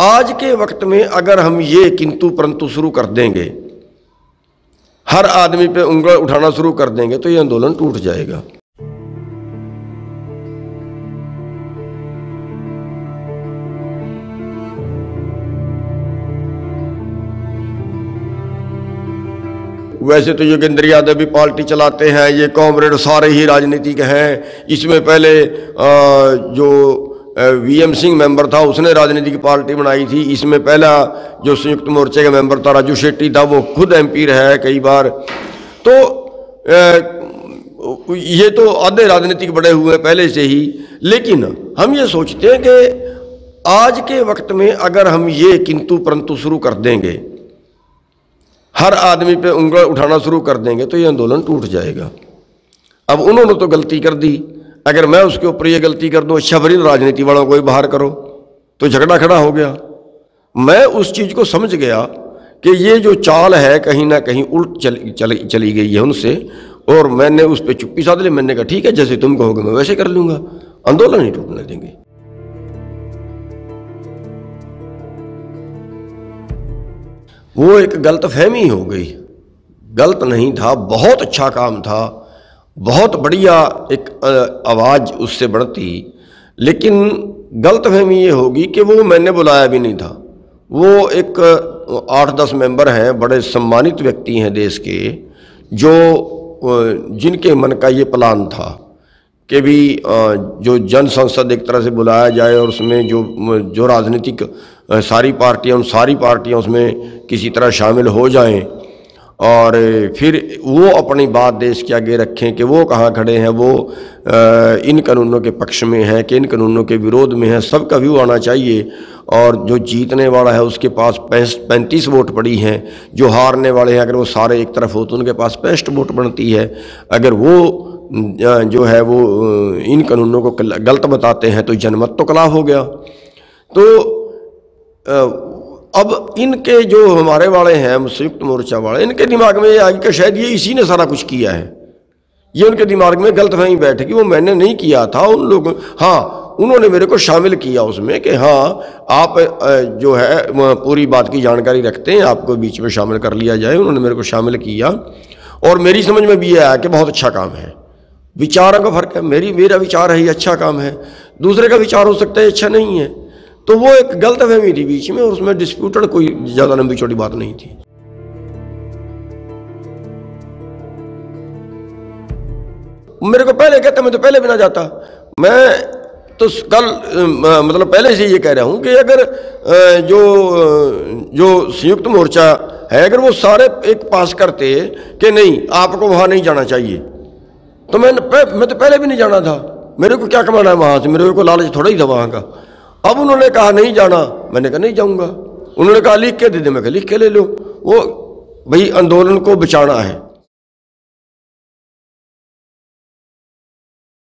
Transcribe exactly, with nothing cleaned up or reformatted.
आज के वक्त में अगर हम ये किंतु परंतु शुरू कर देंगे, हर आदमी पे उंगली उठाना शुरू कर देंगे, तो ये आंदोलन टूट जाएगा। वैसे तो योगेंद्र यादव भी पार्टी चलाते हैं, ये कॉमरेड सारे ही राजनीतिक हैं। इसमें पहले जो वीएम सिंह मेंबर था उसने राजनीतिक पार्टी बनाई थी। इसमें पहला जो संयुक्त मोर्चे का मेंबर था राजू शेट्टी था, वो खुद एमपी रहा है कई बार। तो ये तो आधे राजनीतिक बड़े हुए हैं पहले से ही। लेकिन हम ये सोचते हैं कि आज के वक्त में अगर हम ये किंतु परंतु शुरू कर देंगे, हर आदमी पे उंगली उठाना शुरू कर देंगे, तो ये आंदोलन टूट जाएगा। अब उन्होंने तो गलती कर दी, अगर मैं उसके ऊपर ये गलती कर दूं, अच्छा भरी राजनीति वालों को ही बाहर करो, तो झगड़ा खड़ा हो गया। मैं उस चीज़ को समझ गया कि ये जो चाल है कहीं ना कहीं उल्ट चली चली चली गई है उनसे, और मैंने उस पर चुप्पी साध ली। मैंने कहा ठीक है, जैसे तुम कहोगे मैं वैसे कर लूँगा, आंदोलन ही टूटने देंगे। वो एक गलत फहमी हो गई, गलत नहीं था, बहुत अच्छा काम था, बहुत बढ़िया एक आवाज़ उससे बढ़ती। लेकिन गलत फहमी ये होगी कि वो मैंने बुलाया भी नहीं था। वो एक आठ दस मेंबर हैं, बड़े सम्मानित व्यक्ति हैं देश के, जो जिनके मन का ये प्लान था कि भी जो जन संसद एक तरह से बुलाया जाए, और उसमें जो जो राजनीतिक सारी पार्टियां उन सारी पार्टियां उसमें किसी तरह शामिल हो जाएं, और फिर वो अपनी बात देश के आगे रखें कि वो कहाँ खड़े हैं, वो इन कानूनों के पक्ष में हैं कि इन कानूनों के विरोध में हैं। सबका व्यू आना चाहिए, और जो जीतने वाला है उसके पास पैंतीस वोट पड़ी हैं, जो हारने वाले हैं अगर वो सारे एक तरफ हो तो उनके पास पैंसठ वोट बनती है। अगर वो जो है वो इन कानूनों को गलत बताते हैं तो जनमत तो खिलाफ हो गया। तो अब इनके जो हमारे वाले हैं संयुक्त मोर्चा वाले, इनके दिमाग में ये आ गया कि शायद ये इसी ने सारा कुछ किया है। ये उनके दिमाग में गलतफहमी बैठ गई, वो मैंने नहीं किया था। उन लोग हाँ उन्होंने मेरे को शामिल किया उसमें कि हाँ आप जो है पूरी बात की जानकारी रखते हैं, आपको बीच में शामिल कर लिया जाए। उन्होंने मेरे को शामिल किया, और मेरी समझ में भी ये आया कि बहुत अच्छा काम है। विचारों का फर्क है, मेरी मेरा विचार है ये अच्छा काम है, दूसरे का विचार हो सकता है अच्छा नहीं है। तो वो एक गलतफहमी थी बीच में, और उसमें डिस्प्यूटेड कोई ज़्यादा लंबी चौड़ी बात नहीं थी। मेरे को पहले कहते मैं तो पहले भी ना जाता। मैं तो कल मतलब पहले से ये कह रहा हूँ कि अगर जो जो संयुक्त मोर्चा है अगर वो सारे एक पास करते कि नहीं आपको वहाँ नहीं जाना चाहिए, तो मैं मैं तो पहले भी नहीं जाना था। मेरे को क्या कमाना है वहाँ से, मेरे को लालच थोड़ा ही था वहाँ का। अब उन्होंने कहा नहीं जाना, मैंने कहा नहीं जाऊँगा। उन्होंने कहा लिख के दे दे, मैं कहा लिख के ले लो। वो भाई आंदोलन को बचाना है।